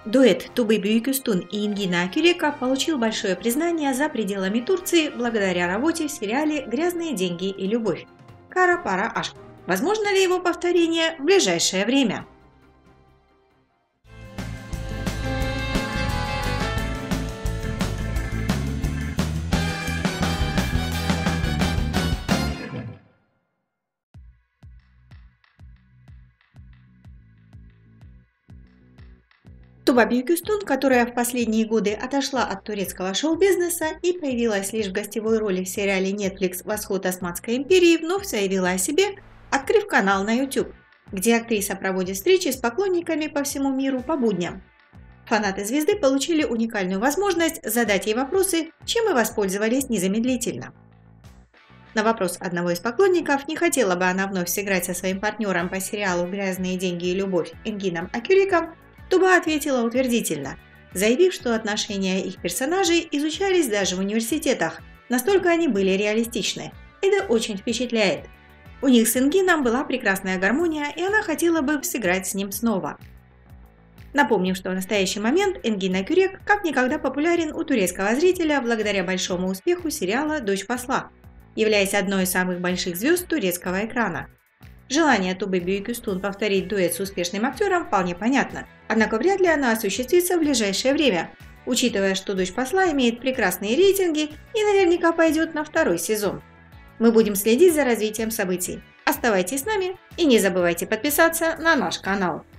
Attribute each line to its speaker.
Speaker 1: Дуэт Тубы Бюйкюстун и Ингина Акюрека получил большое признание за пределами Турции благодаря работе в сериале «Грязные деньги и любовь» Кара Пара Ашк. Возможно ли его повторение в ближайшее время? Туба Бюйкюстун, которая в последние годы отошла от турецкого шоу-бизнеса и появилась лишь в гостевой роли в сериале Netflix «Восход Османской империи», вновь заявила о себе, открыв канал на YouTube, где актриса проводит встречи с поклонниками по всему миру по будням. Фанаты звезды получили уникальную возможность задать ей вопросы, чем и воспользовались незамедлительно. На вопрос одного из поклонников, не хотела бы она вновь сыграть со своим партнером по сериалу «Грязные деньги и любовь» Ингином Акюреком, Туба ответила утвердительно, заявив, что отношения их персонажей изучались даже в университетах, настолько они были реалистичны. Это очень впечатляет. У них с Ингином была прекрасная гармония, и она хотела бы сыграть с ним снова. Напомним, что в настоящий момент Ингин Акюрек как никогда популярен у турецкого зрителя благодаря большому успеху сериала «Дочь посла», являясь одной из самых больших звезд турецкого экрана. Желание Тубы Бюйкюстун повторить дуэт с успешным актером вполне понятно, однако вряд ли она осуществится в ближайшее время, учитывая, что «Дочь посла» имеет прекрасные рейтинги и наверняка пойдет на второй сезон. Мы будем следить за развитием событий. Оставайтесь с нами и не забывайте подписаться на наш канал.